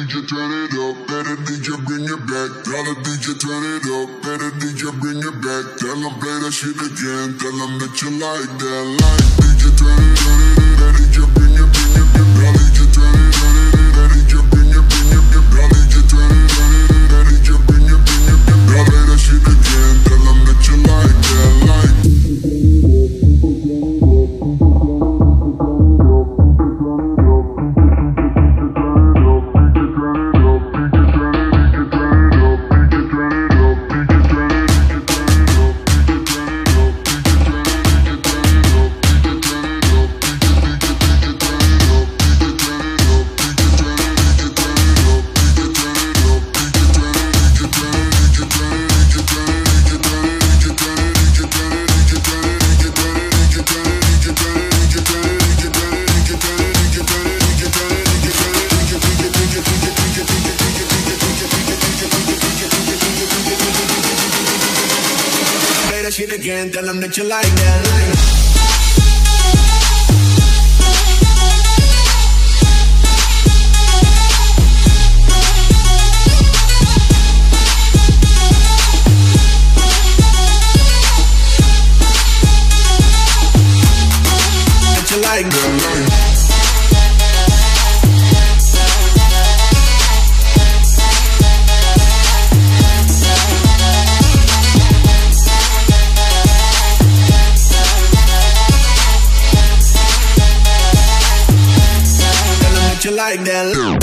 DJ turn it up, better DJ bring it back. Tell the DJ turn it up, better DJ bring it back. Tell them play that shit again, tell them that you like that. Like DJ turn it up, better DJ bring it back. Tell DJ turn it up, better DJ bring it back. Tell DJ turn it up, better DJ bring it back. Tell play that shit again, tell them that you like that. Like. Shit again, tell them that you like that. That you like that. You like that?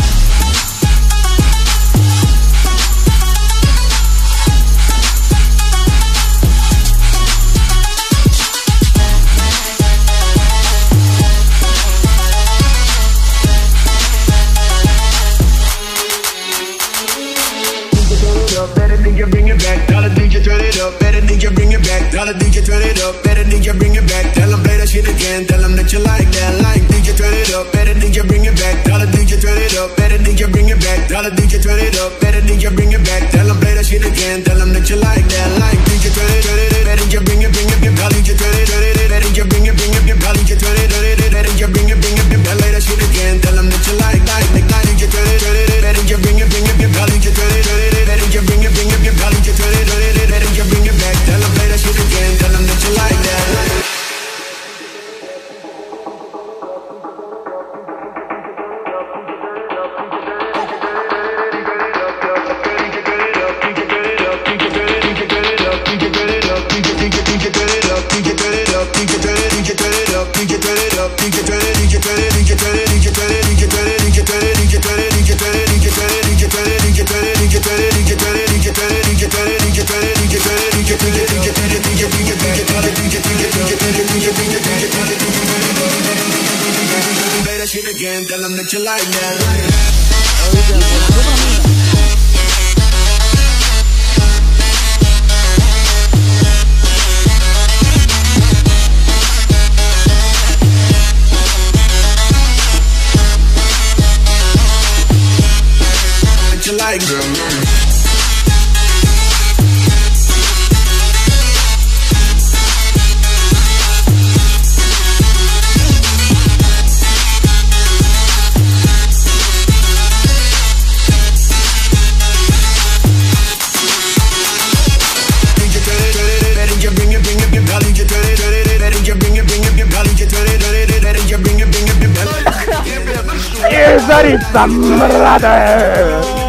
Better DJ bring it back. Tell the DJ turn it up. Better DJ bring it back. Tell the DJ turn it up. Better DJ bring it back. Tell them play that shit again. Tell them that you like that. Like DJ turn it up. Better DJ bring it back. Tell the DJ turn it up. Better DJ bring it back. Tell the DJ turn it up. Better DJ bring it back. Tell them play that shit again. Tell them that you like that. Like DJ turn it, better DJ bring it, tell DJ turn it, better DJ bring it, tell DJ turn it, better DJ bring it, tell play that shit again. Tell them that you like DJ turn it, better DJ bring it, tell DJ turn it, better DJ bring it, tell DJ turn it, better DJ bring it back. Tell them play that shit again. Tell them that you like that. Play that shit again, tell them that you like that. You like that. Zaritza, brother!